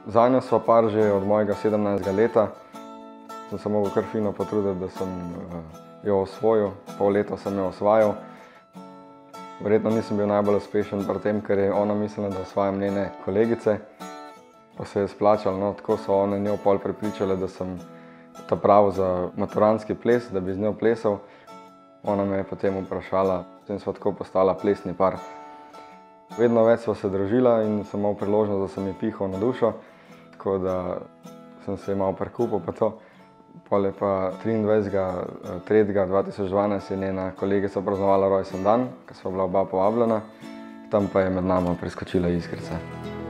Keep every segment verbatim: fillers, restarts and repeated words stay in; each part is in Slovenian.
Zanjo sva par že od mojega sedemnajstega leta. Sem se mogel kar fino potruditi, da sem jo osvojil. Pol leta sem jo osvajal. Verjetno nisem bil najbolj uspešen pri tem, ker je ona mislila, da osvajam njene kolegice. Pa se je splačalo, no, tako so one njo pol prepričale, da sem ta prav za maturantski ples, da bi z njo plesal. Ona me je potem vprašala, potem sva tako postala plesni par. Vedno več sva se družila in sem imel priložnost, da sem ji pihal na dušo, tako da sem se ji malo prekupil pa to. Pol je pa triindvajsetega tretjega dva tisoč dvanajst je njena kolegica praznovala rojstni dan, ko sva bila oba povabljena, tam pa je med nama preskočila iskrica.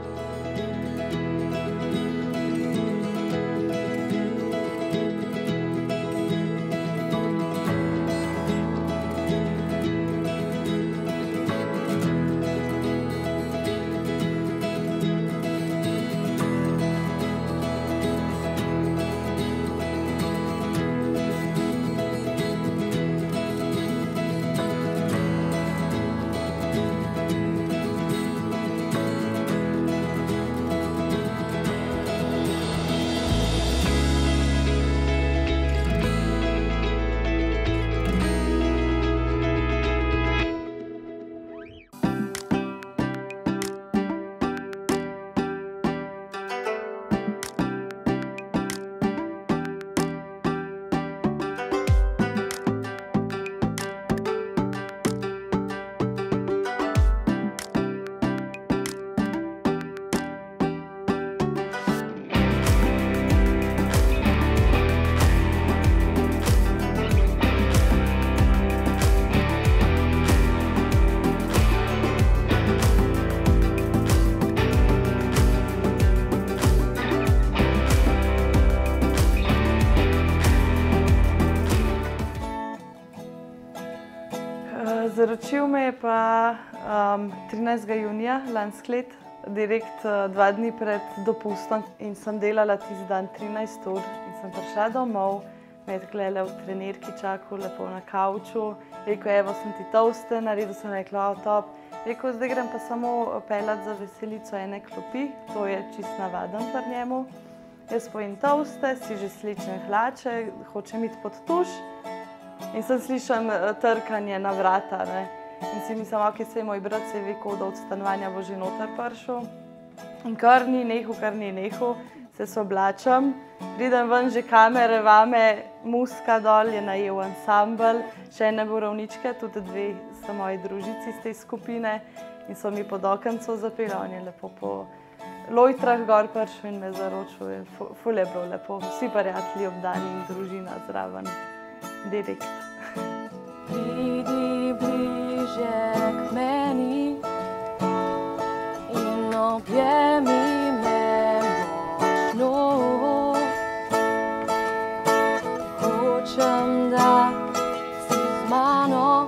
Zaročil me je pa um, trinajstega junija lansko let, direkt uh, dva dni pred dopustom in sem delala tisti dan trinajst ur in sem prišla domov, me je takole v trenirki čakal lepo na kavču, rekel, evo sem ti toste, naredil sem rekla, o top, rekel, zdaj grem pa samo pelat za veselico ene klopi, to je čist navaden pri njemu. Jaz pojem toste, si že slečem hlače, hočem iti pod tuš, in sem slišam trkanje na vrata, ne. In si mislim, ok, sej moj brat se je vekel, da od stanovanja bo že noter prišel. In kar ni nehu, kar ni nehu, se soblačam, pridem ven, že kamere vame, muska dol, je najel ansambel, še ene borovničke, tudi dve sta moji družici iz te skupine in so mi pod okenco zapeli, on je lepo po lojtrah gor prišel in me zaročil, ful je bilo lepo, vsi prijatelji obdani in družina zraven. Direkt. Pridi bliže k meni in objemi me močno. Hočem, da si z mano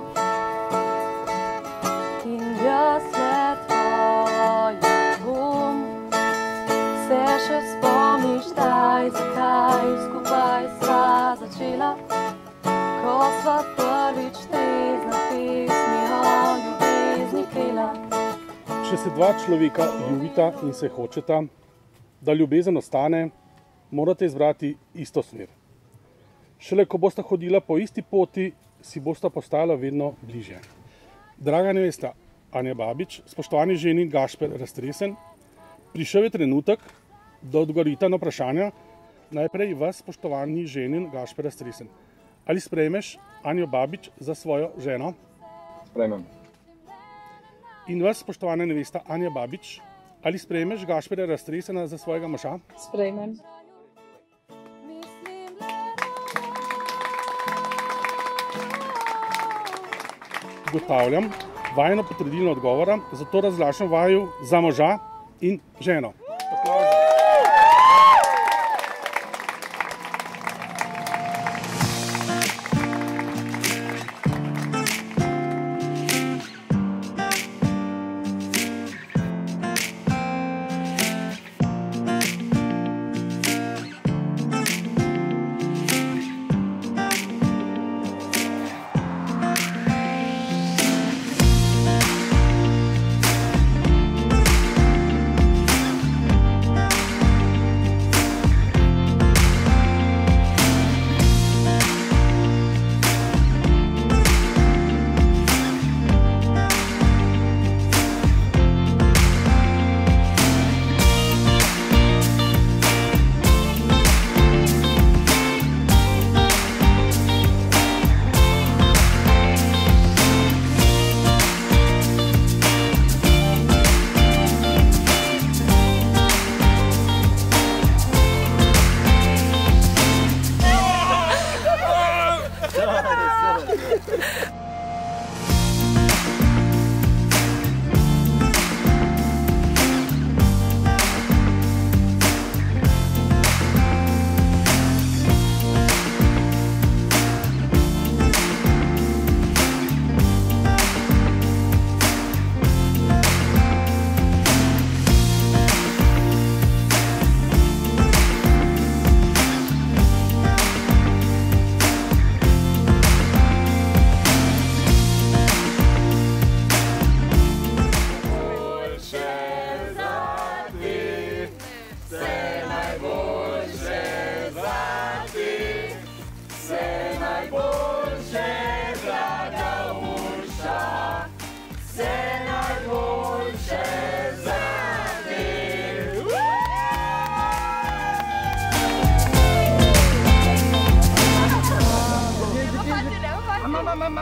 in jaz le tvoja bom. Se še spomniš, daj, zakaj skupaj sva začela? Ko sva prvič trezna pesmi o ljubezni pela. Če se dva človeka ljubita in se hočeta, da ljubezen ostane, morate izbrati isto smer. Šele ko bosta hodila po isti poti, si bosta postala vedno bliže. Draga nevesta Anja Babič, spoštovani ženi Gašper Raztresen, prišel je trenutek, da odgovorita na vprašanja. Najprej vas, spoštovani ženin Gašper Raztresen. Ali sprejmeš Anjo Babič za svojo ženo? Sprejmem. In vas, spoštovana nevesta Anja Babič, ali sprejmeš Gašperja Raztresena za svojega moža? Sprejmem. Ugotavljam vajino potrdilno odgovora, zato razglašam vaju za moža in ženo.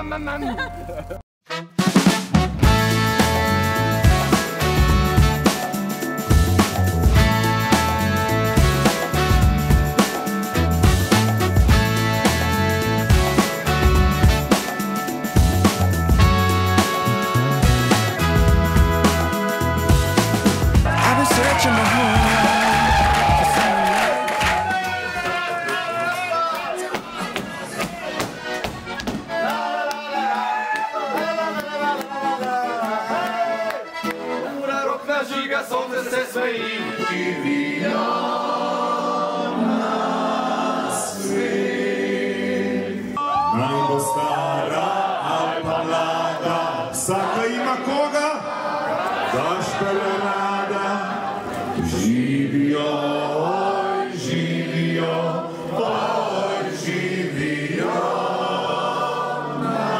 Vsaka ima koga, daš tele rada. Živijo, oj, živijo, oj, živijo na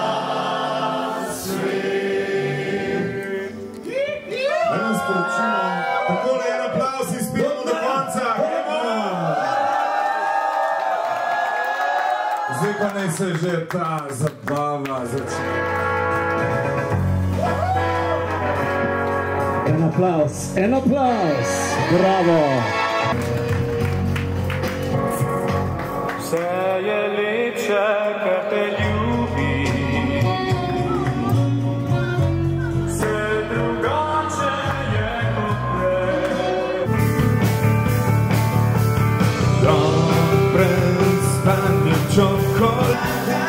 svet. Danes sporočimo, takole en aplavz in spijemo do konca. Zdaj pa naj se že ta zabava začne. En aplaus, en aplaus, bravo! Vse je lepše, ker te ljubi. Vse drugače je kot prej. Dan prestane čokolada.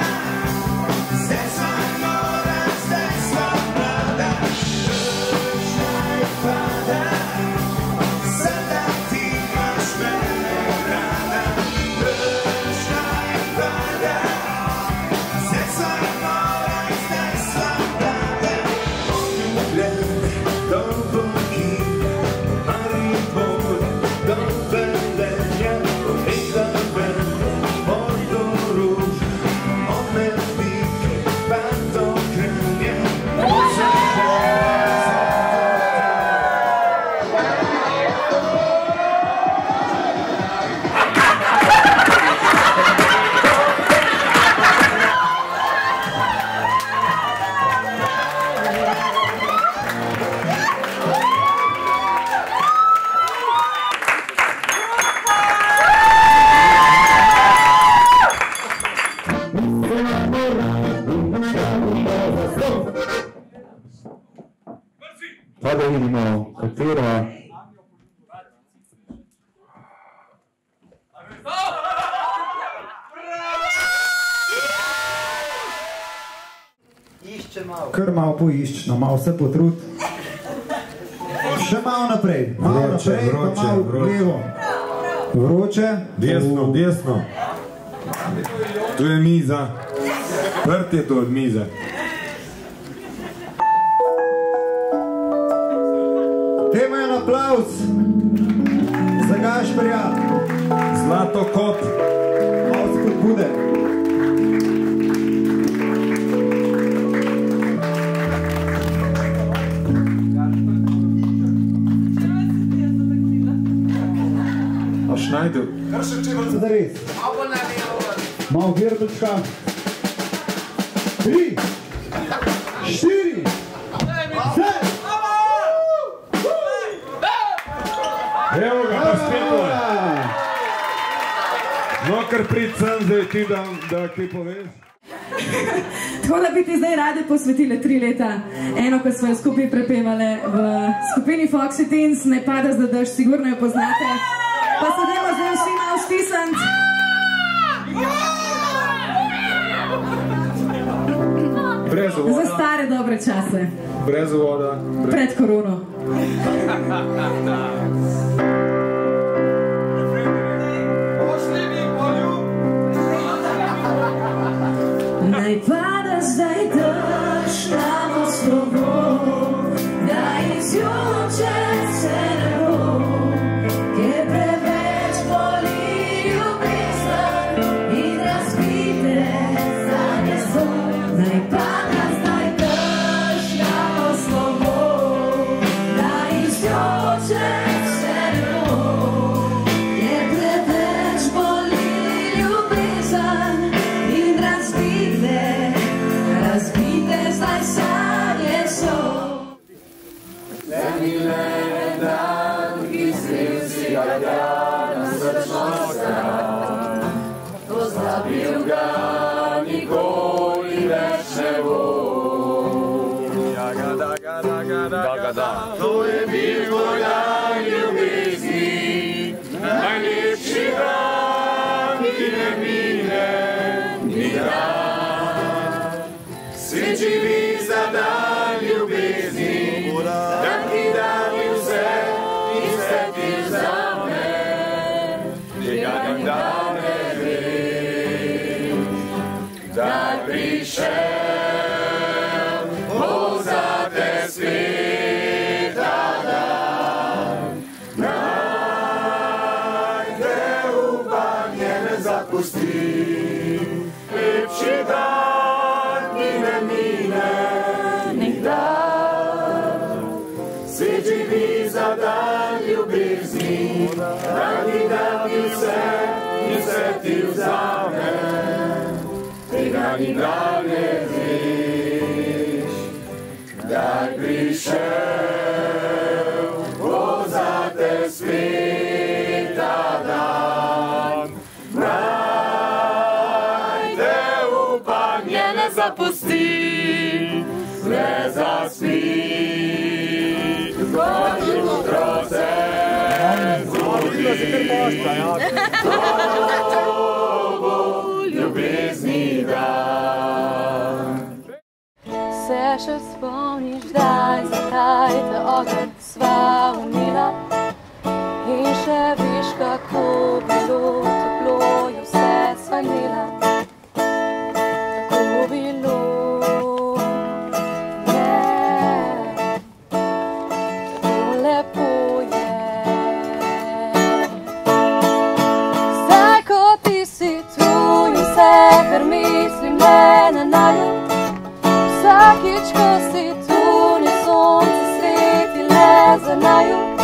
Pa da vidimo, katera. Kar malo poišč, no malo se potrud. Še malo naprej, malo naprej, pa malo levo. Vroče. Desno, desno. Tu je miza. Prt je to od mize. Dajmo en aplavz za Gašperja. Zlato kot. Malo spodbude. A Schneider. Zdaj res. Malo virtučka. Tri, štiri, sedem. Evo ga, pa spet je. No, kar prid sem zdaj ti, da kaj poveš. Tako da bi ti zdaj rade posvetile tri leta. Eno, ko smo jo skupaj prepevale v skupini Foxy Teens, Ne pada za dež, sigurno jo poznate. Pa se dajmo zdaj vsi malo stisniti. Brez voda. Za stare dobre čase. Brez voda. Pred korono. Naj pada zdaj dež na slovo, da izjoče se nebo, ker preveč boli ljubezen in razbite sanje so. Naj pada zdaj dež na slovo, da izjoče se nebo, ker preveč boli ljubezen in razbite. dan, ki si vsega dana srčno stran. Pozabil ga nikoli več ne bom. To je bil tvoj dan ljubezni, najlepši dan, ki ne mine nikdar. Svet živi za dan ljubezni, dan ki da mi vse in vse ti vzame. Tega nikdar ne vem, da prišel bo zate spet ta dan. Naj te upanje ne zapusti, lepši dan, ki ne mine nikdar. Svet živi za dan ljubezni, dan ki da ti vse in vse ti vzame. Tega nikdar ne veš, kdaj prišel bo zate spet ta dan. Naj te upanje ne zapusti, ne zaspi. Zgodi jutro se, zgodi to bo ljubezni dan. Se še spomniš daj, zakaj te ogenj sva umila? In še veš, kako bilo toplo je vse sva imela. Tako bilo, je, tako lepo je. Zdaj, ko ti si tu in vse, kar mislim, le na naju. Vsakič, ko si tu, ni sonce sveti le za naju.